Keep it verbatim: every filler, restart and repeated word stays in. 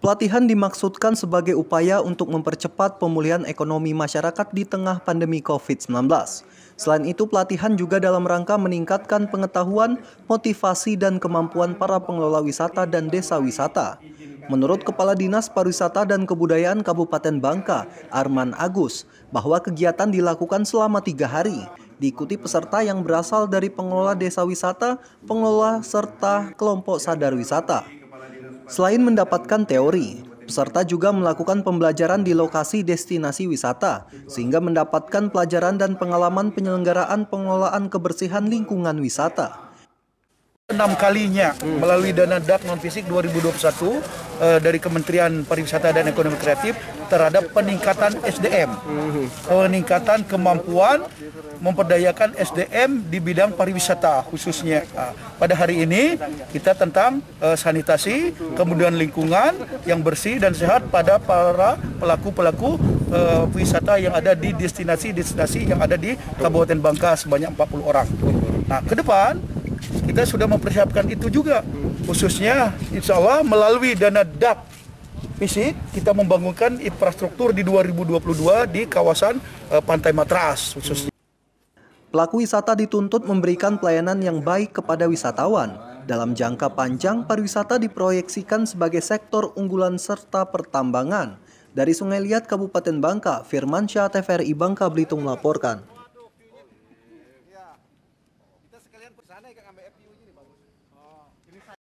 Pelatihan dimaksudkan sebagai upaya untuk mempercepat pemulihan ekonomi masyarakat di tengah pandemi covid sembilan belas. Selain itu, pelatihan juga dalam rangka meningkatkan pengetahuan, motivasi, dan kemampuan para pengelola wisata dan desa wisata. Menurut Kepala Dinas Pariwisata dan Kebudayaan Kabupaten Bangka, Arman Agus, bahwa kegiatan dilakukan selama tiga hari, diikuti peserta yang berasal dari pengelola desa wisata, pengelola, serta kelompok sadar wisata. Selain mendapatkan teori, peserta juga melakukan pembelajaran di lokasi destinasi wisata, sehingga mendapatkan pelajaran dan pengalaman penyelenggaraan pengelolaan kebersihan lingkungan wisata. Enam kalinya melalui dana D A K non-fisik dua ribu dua puluh satu eh, dari Kementerian Pariwisata dan Ekonomi Kreatif terhadap peningkatan S D M, peningkatan kemampuan memperdayakan S D M di bidang pariwisata khususnya. Nah, pada hari ini kita tentang eh, sanitasi, kemudian lingkungan yang bersih dan sehat pada para pelaku-pelaku eh, wisata yang ada di destinasi-destinasi yang ada di Kabupaten Bangka sebanyak empat puluh orang. Nah, ke depan kita sudah mempersiapkan itu juga, khususnya insya Allah melalui dana D A K fisik kita membangunkan infrastruktur di dua ribu dua puluh dua di kawasan uh, Pantai Matras khususnya. Pelaku wisata dituntut memberikan pelayanan yang baik kepada wisatawan. Dalam jangka panjang, pariwisata diproyeksikan sebagai sektor unggulan serta pertambangan. Dari Sungai Liat, Kabupaten Bangka, Firmansyah, T V R I Bangka Belitung melaporkan.